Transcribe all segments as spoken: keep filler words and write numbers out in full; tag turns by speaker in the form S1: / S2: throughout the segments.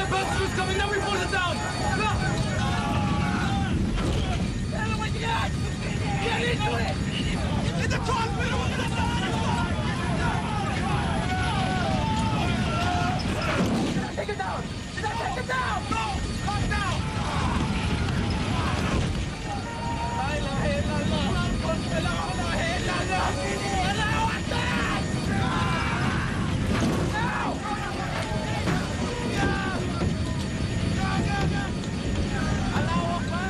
S1: Buster's coming, now we put it down! Look! Get into it! In the truck! We don't want to take it down! Take it down! No! Calm down! La ilaha illallah! La ilaha illallah! Allahu Akbar! Now! Allahu Akbar!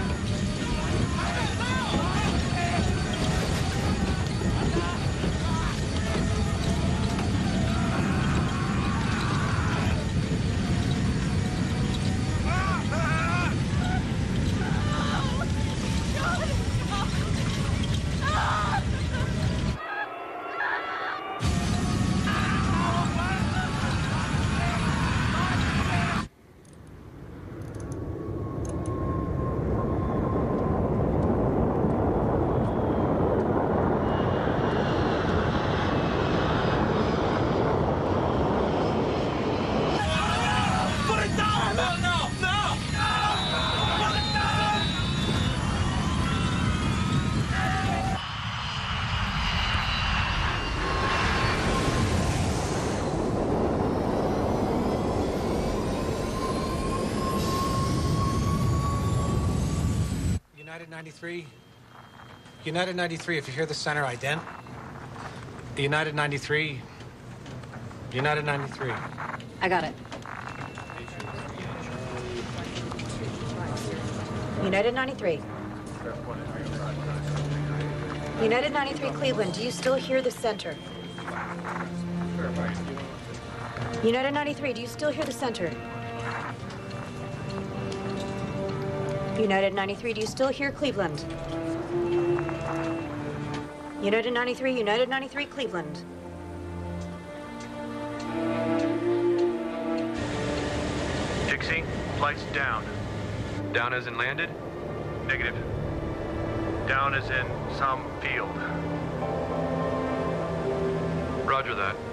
S2: United ninety-three. United ninety-three, if you hear the center ident. United ninety-three. United ninety-three.
S3: I got it. United ninety-three. United ninety-three Cleveland, do you still hear the center? United ninety-three, do you still hear the center? United ninety-three, do you still hear Cleveland? United ninety-three, United ninety-three Cleveland.
S4: Dixie, flight's down. Down as in landed? Negative. Down as in some field. Roger that.